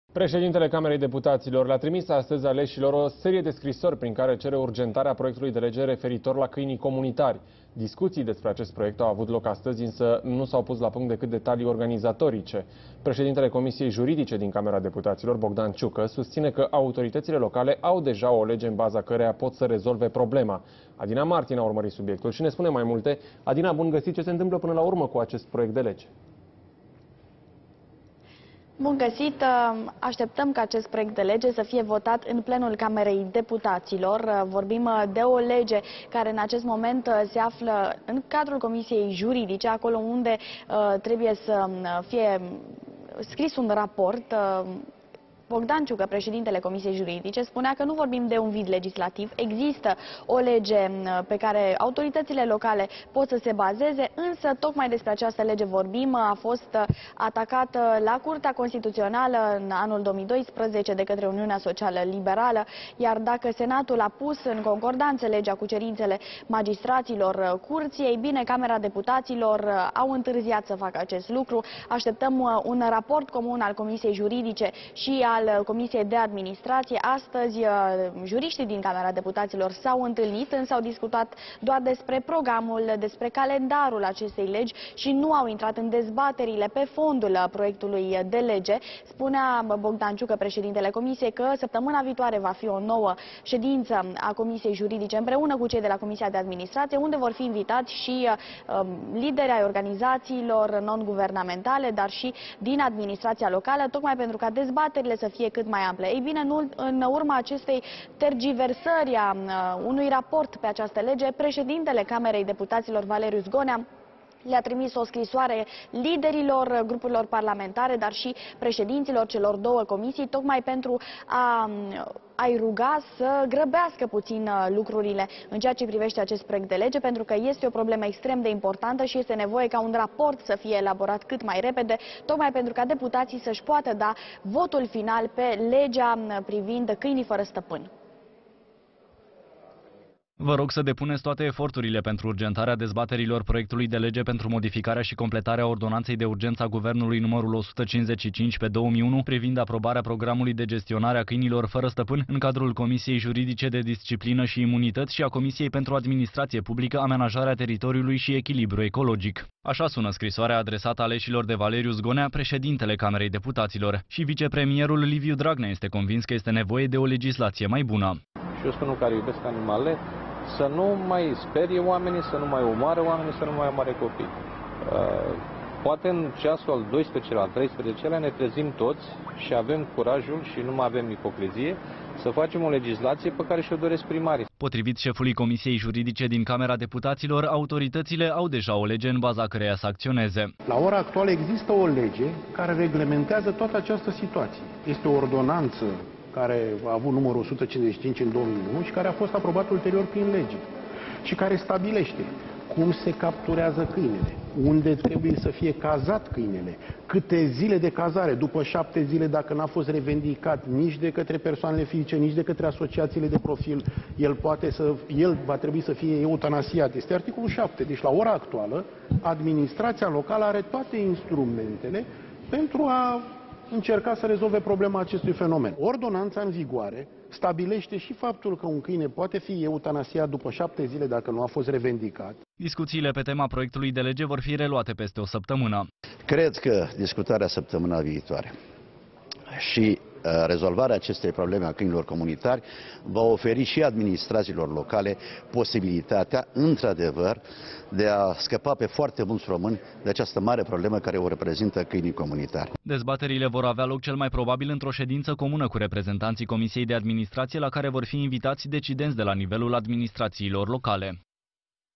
Președintele Camerei Deputaților le-a trimis astăzi aleșilor o serie de scrisori prin care cere urgentarea proiectului de lege referitor la câinii comunitari. Discuții despre acest proiect au avut loc astăzi, însă nu s-au pus la punct decât detalii organizatorice. Președintele Comisiei Juridice din Camera Deputaților, Bogdan Ciucă, susține că autoritățile locale au deja o lege în baza căreia pot să rezolve problema. Adina Martin a urmărit subiectul și ne spune mai multe. Adina, bun găsit, ce se întâmplă până la urmă cu acest proiect de lege? Bun găsit! Așteptăm ca acest proiect de lege să fie votat în plenul Camerei Deputaților. Vorbim de o lege care în acest moment se află în cadrul Comisiei Juridice, acolo unde trebuie să fie scris un raport. Bogdan Ciucă, președintele Comisiei Juridice, spunea că nu vorbim de un vid legislativ. Există o lege pe care autoritățile locale pot să se bazeze, însă tocmai despre această lege vorbim. A fost atacată la Curtea Constituțională în anul 2012 de către Uniunea Socială Liberală, iar dacă Senatul a pus în concordanță legea cu cerințele magistraților curții, ei bine, Camera Deputaților au întârziat să facă acest lucru. Așteptăm un raport comun al Comisiei Juridice și al Comisiei de Administrație. Astăzi, juriștii din Camera Deputaților s-au întâlnit, însă au discutat doar despre programul, despre calendarul acestei legi și nu au intrat în dezbaterile pe fondul proiectului de lege. Spunea Bogdan Ciucă, președintele Comisiei, că săptămâna viitoare va fi o nouă ședință a Comisiei Juridice împreună cu cei de la Comisia de Administrație, unde vor fi invitați și lideri ai organizațiilor non-guvernamentale, dar și din administrația locală, tocmai pentru ca dezbaterile să fie cât mai ample. Ei bine, în urma acestei tergiversări a unui raport pe această lege, președintele Camerei Deputaților, Valeriu Zgonea, le-a trimis o scrisoare liderilor grupurilor parlamentare, dar și președinților celor două comisii, tocmai pentru a-i ruga să grăbească puțin lucrurile în ceea ce privește acest proiect de lege, pentru că este o problemă extrem de importantă și este nevoie ca un raport să fie elaborat cât mai repede, tocmai pentru ca deputații să-și poată da votul final pe legea privind câinii fără stăpân. Vă rog să depuneți toate eforturile pentru urgentarea dezbaterilor proiectului de lege pentru modificarea și completarea ordonanței de urgență a Guvernului numărul 155 pe 2001 privind aprobarea programului de gestionare a câinilor fără stăpân în cadrul Comisiei Juridice de Disciplină și Imunități și a Comisiei pentru Administrație Publică, Amenajarea Teritoriului și Echilibru Ecologic. Așa sună scrisoarea adresată aleșilor de Valeriu Zgonea, președintele Camerei Deputaților. Și vicepremierul Liviu Dragnea este convins că este nevoie de o legislație mai bună. Și eu spun care iubesc animalele, să nu mai sperie oamenii, să nu mai omoare oamenii, să nu mai omoare copii. Poate în ceasul al 12-lea, al 13-lea ne trezim toți și avem curajul și nu mai avem ipocrizie să facem o legislație pe care și-o doresc primarii. Potrivit șefului Comisiei Juridice din Camera Deputaților, autoritățile au deja o lege în baza căreia să acționeze. La ora actuală există o lege care reglementează toată această situație. Este o ordonanță care a avut numărul 155 în 2001 și care a fost aprobat ulterior prin lege și care stabilește cum se capturează câinele, unde trebuie să fie cazat câinele, câte zile de cazare, după 7 zile dacă n-a fost revendicat nici de către persoanele fizice, nici de către asociațiile de profil, el va trebui să fie eutanasiat. Este articolul 7. Deci la ora actuală, administrația locală are toate instrumentele pentru a încerca să rezolve problema acestui fenomen. Ordonanța în vigoare stabilește și faptul că un câine poate fi eutanasiat după 7 zile dacă nu a fost revendicat. Discuțiile pe tema proiectului de lege vor fi reluate peste o săptămână. Cred că discutarea săptămâna viitoare și rezolvarea acestei probleme a câinilor comunitari va oferi și administrațiilor locale posibilitatea, într-adevăr, de a scăpa pe foarte mulți români de această mare problemă care o reprezintă câinii comunitari. Dezbaterile vor avea loc cel mai probabil într-o ședință comună cu reprezentanții Comisiei de Administrație, la care vor fi invitați decidenți de la nivelul administrațiilor locale.